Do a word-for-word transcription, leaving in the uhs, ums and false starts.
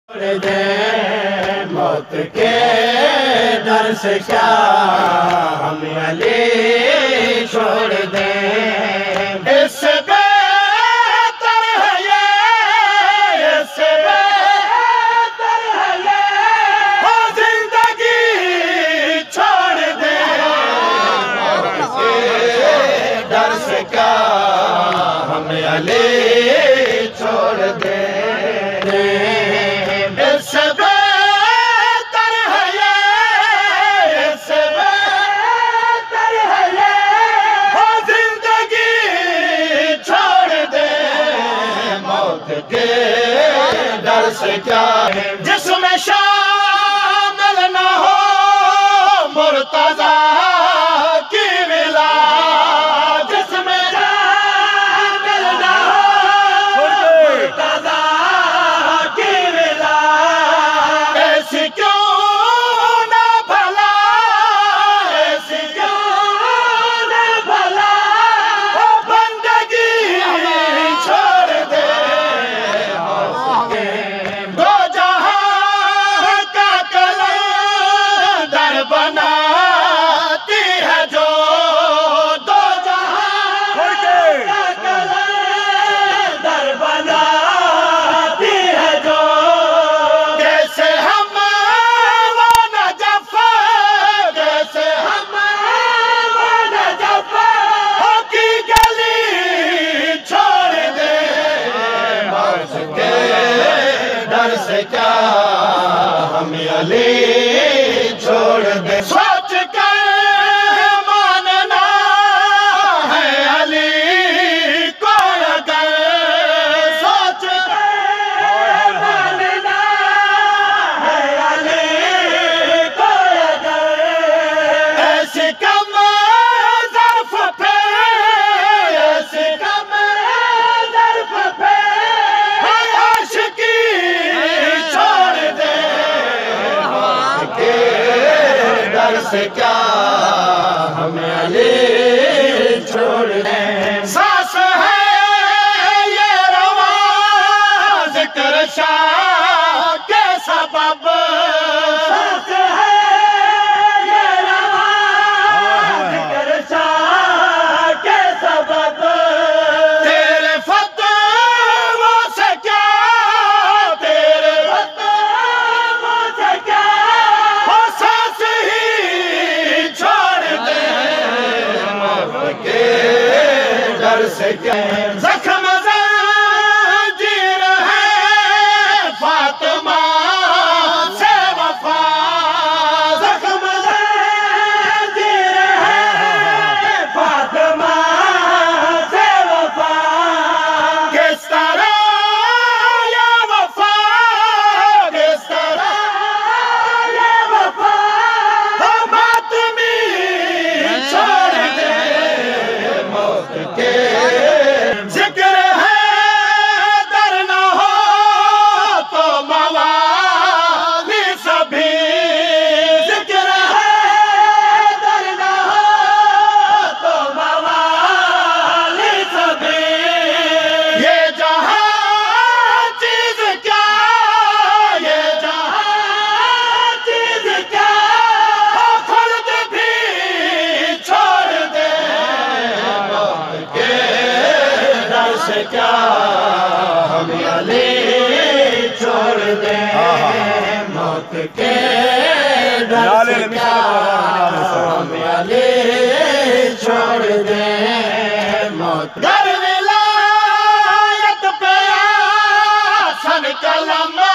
چھوڑ دے موت کے ڈر سے کیا ہم علی چھوڑ دیں اس سے بہتر ہے یہ اس سے بہتر ہے یہ وہ زندگی چھوڑ دیں موت کے ڈر سے کیا ہم علی چھوڑ دیں ڈر سے کیا ہے جس میں شامل نہ ہو مرتضیٰ کی ولا جس میں شامل نہ ہو مرتضیٰ کی ولا ایسی کیوں نہ بھلا ایسی کیوں نہ بھلا بندگی چھوڑ دے بناتی ہے جو دو جہاں کا کلندر بناتی ہے جو جیسے ہم وہ نجف جیسے ہم وہ نجف کی گلی چھوڑ دے موت کے ڈر سے کیا ہم علی چھوڑ دے سوچ کر ماننا ہے علی کو اگر سوچ کر ماننا ہے علی کو اگر ایسی کم ظرف پہ ایسی کم ظرف پہ عاشقی چھوڑ دے ڈر سے کیا ہم علی چھوڑ دیں سانس ہے یہ رواں ذکر شاہ کے سبب سانس ہے یہ رواں ذکر شاہ کے سبب تیرے فتووں سے کیا تیرے فتووں سے کیا ڈر سے کیا زخم زنجیر ہے فاطمہ سے وفا زخم زنجیر ہے فاطمہ سے وفا کس طرح یہ وفا کس طرح یہ وفا ماتمی چھوڑ دے موت کے ذکر ہے در نہ ہو تو موالی سبھی ذکر ہے در نہ ہو تو موالی سبھی یہ جہاں چیز کیا یہ جہاں چیز کیا خلد بھی چھوڑ دے ڈر سے کیا ہم علی چھوڑ دیں موت کے ڈر سے کیا ہم علی چھوڑ دیں موت در ولایت پہ آسن کلم